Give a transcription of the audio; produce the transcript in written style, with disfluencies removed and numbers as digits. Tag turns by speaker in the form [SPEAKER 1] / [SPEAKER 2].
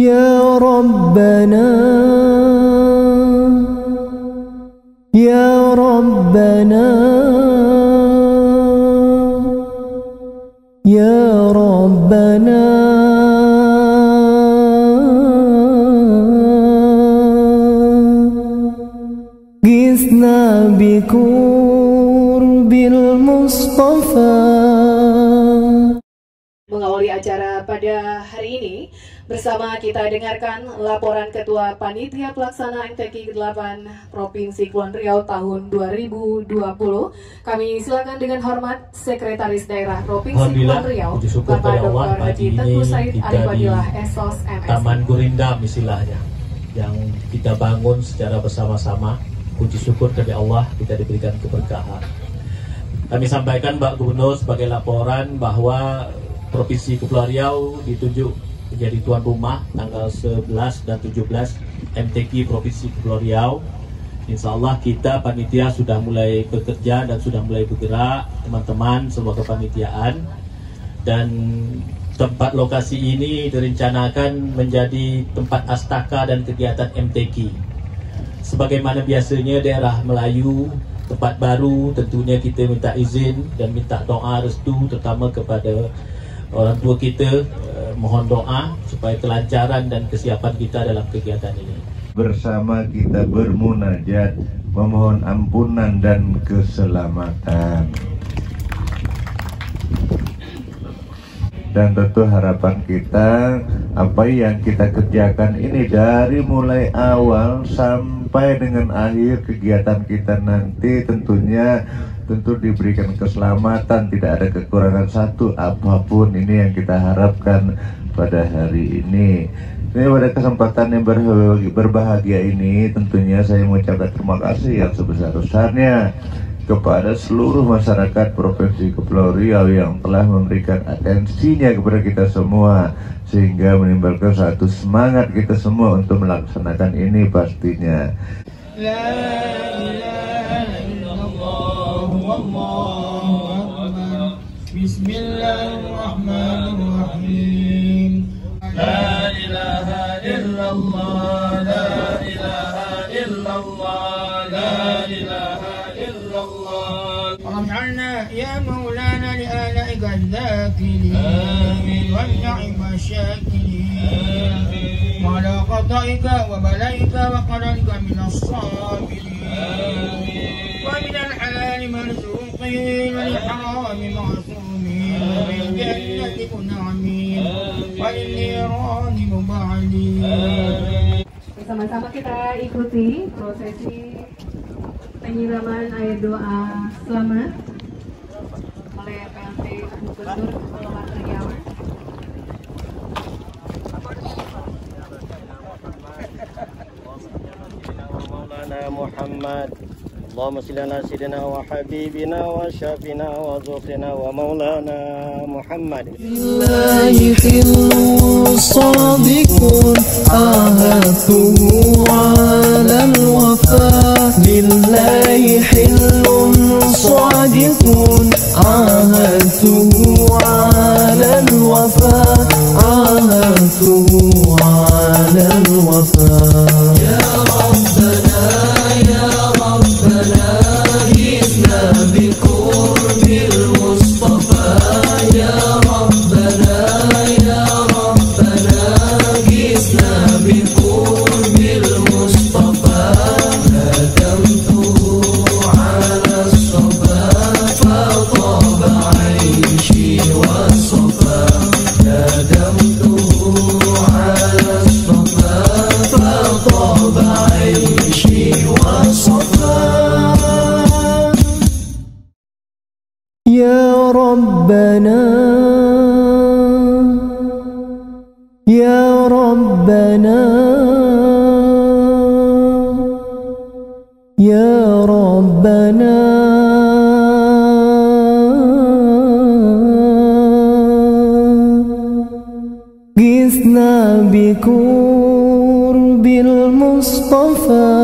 [SPEAKER 1] Ya Rabbana, Ya Rabbana, Ya Rabbana. Gisna biqurbil Mustafa.
[SPEAKER 2] Mengawali acara pada hari ini, bersama kita dengarkan laporan Ketua Panitia Pelaksana MTQ 8 Provinsi Kepulauan Riau tahun 2020. Kami silakan dengan hormat Sekretaris Daerah Provinsi Kepulauan Riau, Bapak Dr. Haji Teguh Said Arifadillah SOS MS.
[SPEAKER 3] Taman Gurindam istilahnya, yang kita bangun secara bersama-sama. Puji syukur kepada Allah kita diberikan keberkahan. Kami sampaikan Mbak Gubernur sebagai laporan bahwa Provinsi Kepulauan Riau ditunjuk menjadi tuan rumah tanggal 11 dan 17 MTQ Provinsi Kepulauan Riau. Insya Allah kita panitia sudah mulai bekerja dan sudah mulai bergerak, teman-teman semua kepanitiaan. Dan tempat lokasi ini direncanakan menjadi tempat astaka dan kegiatan MTQ. Sebagaimana biasanya daerah Melayu, tempat baru, tentunya kita minta izin dan minta doa restu terutama kepada orang tua kita, mohon doa supaya kelancaran dan kesiapan kita dalam kegiatan ini.
[SPEAKER 4] Bersama kita bermunajat, memohon ampunan dan keselamatan. Dan tentu harapan kita, apa yang kita kerjakan ini dari mulai awal sampai dengan akhir kegiatan kita nanti tentunya diberikan keselamatan, tidak ada kekurangan satu apapun. Ini yang kita harapkan pada hari ini. Ini pada kesempatan yang berbahagia ini tentunya saya mengucapkan terima kasih yang sebesar-besarnya kepada seluruh masyarakat Provinsi Kepulauan Riau yang telah memberikan atensinya kepada kita semua, sehingga menimbulkan satu semangat kita semua untuk melaksanakan ini pastinya. La ilaha illallah wallahu akbar. Bismillahirrahmanirrahim. La ilaha illallah, la ilaha illallah, la ilaha
[SPEAKER 5] وارحمنا يا مولانا لآلائك الذاكرين والنعم الشاكرين وعلى قضائك وبلائك وقدرك من الصابرين ومن الحلال مرزوقين والحرام معصومين وبالجنة منعمين وللنيران مبعدين.
[SPEAKER 2] Bersama-sama kita ikuti prosesi penyiraman air doa selamat oleh PLT Gubernur Kepulauan Riau.
[SPEAKER 6] Maulana Muhammad, Allahumma salli ala sayyidina wa habibina wa syafina wa zukhina wa maulana Muhammad.
[SPEAKER 1] Lillahi khillu sadiqun ahatuhu ala al-wafa. Lillahi khillun sadiqun ahatuhu ala al-wafa. Ahatuhu ala al-wafa. Ya Rabbana, ya Rabbana, gisna biqurbil Mustafa. Ya Rabbana, ya Rabbana, gisna biqurbil Mustafa. Hadamtuhu ala as-safa, fataba 'aishi was-safa. Hadamtuhu ala as-safa, fataba 'aishi was-safa. Ya Rabbana, Ya Rabbana, Ya Rabbana. Gisna biqurbil Mustafa.